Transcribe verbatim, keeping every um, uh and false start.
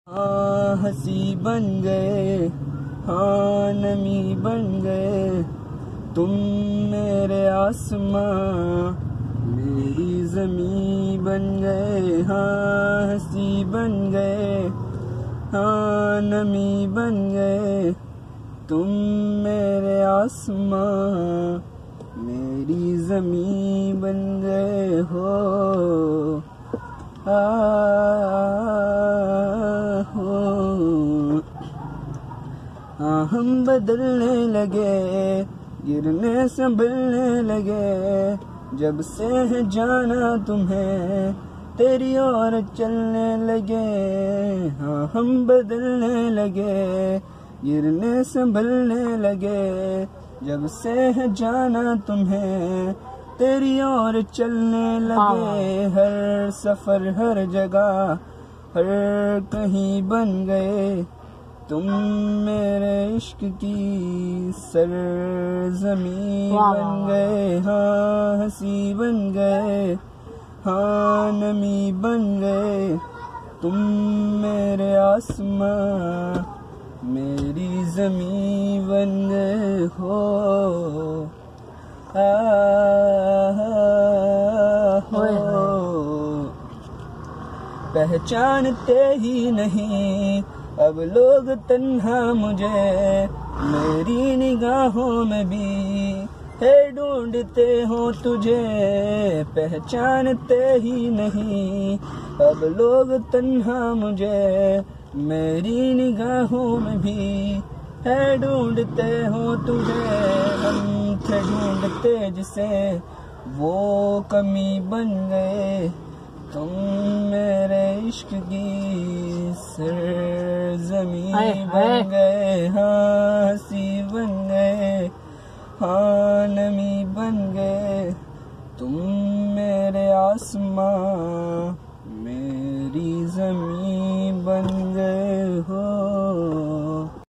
हाँ हंसी बन गए, हाँ नमी बन गए, तुम मेरे आसमां मेरी ज़मीं बन गए। हाँ हंसी बन गए, हाँ नमी बन गए, तुम मेरे आसमां मेरी ज़मीं बन गए हो। आ, हो हाँ हम बदलने लगे, गिरने संभलने लगे, जब से है जाना तुम्हें तेरी ओर चलने लगे। हाँ हम बदलने लगे, गिरने संभलने लगे, जब से है जाना तुम्हें तेरी ओर चलने लगे। हर सफर हर जगह हर कहीं बन गए, तुम मेरे इश्क की सरज़मीं बन गए। हाँ हंसी बन गए, हाँ नमी बन गए, तुम मेरे आसमां मेरी ज़मीं बन गए हो। आ, हो पहचानते ही नहीं अब लोग तन्हा मुझे, मेरी निगाहों में भी है ढूंढते हो तुझे। पहचानते ही नहीं अब लोग तन्हा मुझे, मेरी निगाहों में भी है ढूंढते हो तुझे। हम थे ढूंढते जिसे वो कमी बन गए, तुम मेरे इश्क की सरज़मीं बन गए। हाँ हंसी बन गए, हाँ नमी बन गए, तुम मेरे आसमां मेरी ज़मीं बन गए।